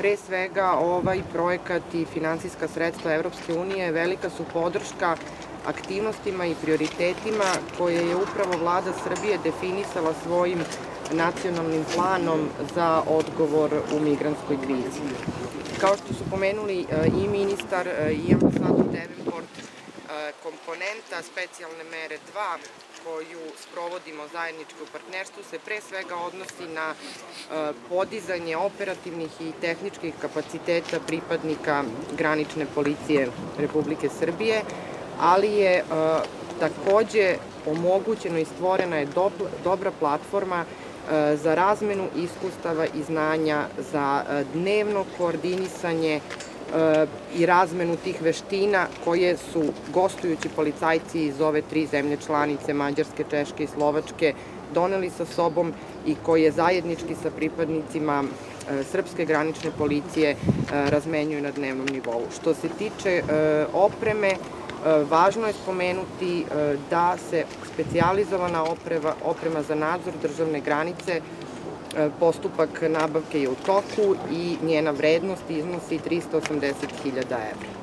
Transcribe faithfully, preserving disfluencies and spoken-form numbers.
Pre svega, ovaj projekat i finansijska sredstva Evropske unije velika su podrška aktivnostima i prioritetima koje je upravo Vlada Srbije definisala svojim nacionalnim planom za odgovor u migrantskoj krizi. Kao što su pomenuli i ministar i ambasador Devenport, komponenta specijalne mere dva koju sprovodimo zajednički u partnerstvu se pre svega odnosi na podizanje operativnih i tehničkih kapaciteta pripadnika granične policije Republike Srbije, ali je takođe omogućeno i stvorena je dobra platforma za razmenu iskustava i znanja, za dnevno koordinisanje i razmenu tih veština koje su gostujući policajci iz ove tri zemlje članice, Mađarske, Češke i Slovačke, doneli sa sobom i koje zajednički sa pripadnicima srpske granične policije razmenjuju na dnevnom nivou. Što se tiče opreme, važno je spomenuti da se specijalizovana oprema za nadzor državne granice, postupak nabavke je u toku i njena vrednost iznosi trista osamdeset hiljada evra.